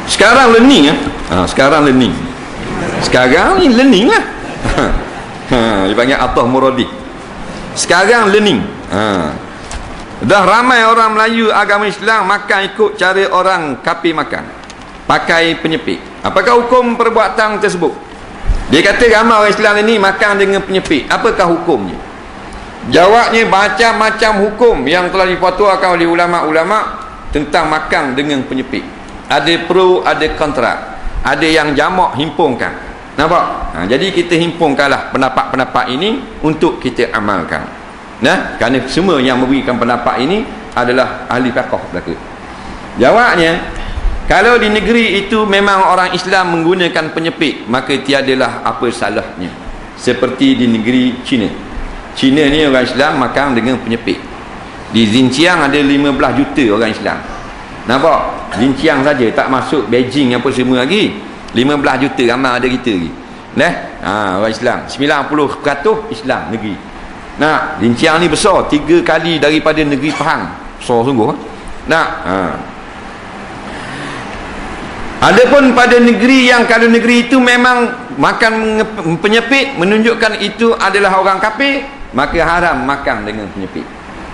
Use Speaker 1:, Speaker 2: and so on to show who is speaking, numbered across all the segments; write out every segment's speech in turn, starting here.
Speaker 1: Sekarang learning sekarang learning. Sekarang ni learning lah. Dipanggil Athah Muradi. Sekarang learning. Dah ramai orang Melayu agama Islam makan ikut cara orang kafir makan, pakai penyepit. Apakah hukum perbuatan tersebut? Dia kata ramai orang Islam ini makan dengan penyepit. Apakah hukumnya? Jawabnya macam-macam hukum yang telah difatwakan oleh ulama-ulama tentang makan dengan penyepit. Ada pro, ada kontra. Ada yang jamak himpunkan. Nampak? Jadi kita himpunkanlah pendapat-pendapat ini untuk kita amalkan. Kerana semua yang memberikan pendapat ini adalah ahli fiqh belaka. Jawabnya, kalau di negeri itu memang orang Islam menggunakan penyepit, maka tiadalah apa salahnya. Seperti di negeri China. China ni orang Islam makan dengan penyepit. Di Xinjiang ada 15 juta orang Islam. Nampak? Xinjiang saja, tak masuk Beijing apa semua lagi. 15 juta ramai ada kita lagi. Orang Islam 90% Islam negeri. Xinjiang ni besar, 3 kali daripada negeri Pahang. Besar sungguh. Adapun pada negeri yang kalau negeri itu memang makan penyepit menunjukkan itu adalah orang kafir, maka haram makan dengan penyepit.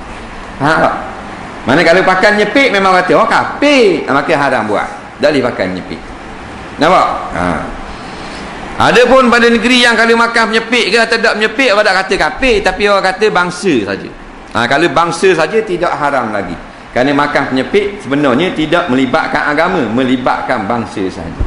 Speaker 1: Mana kalau pakai nyepit memang kata orang kafir, maka haram buat. Dalih pakai nyepit. Nampak? Adapun pada negeri yang kalau makan penyepit ke atau tak penyepit, orang tak kata kafir, tapi orang kata bangsa saja. Kalau bangsa saja tidak haram lagi. Kerana makan penyepit sebenarnya tidak melibatkan agama, melibatkan bangsa saja.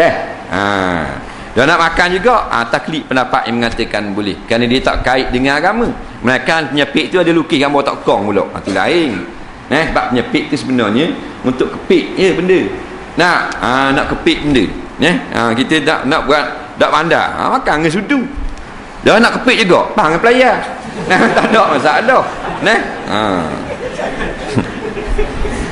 Speaker 1: Dia nak makan juga, taklid pendapat yang mengatakan boleh. Kerana dia tak kait dengan agama. Makan penyepit tu ada lukis gambar tak kong pula. Itu lain. Sebab penyepit tu sebenarnya untuk kepit benda. Nak kepit benda. Kita nak buat dak bandar, makan dengan sudu. Dia nak kepit juga, pang dengan pelayar. Tak ada masalah.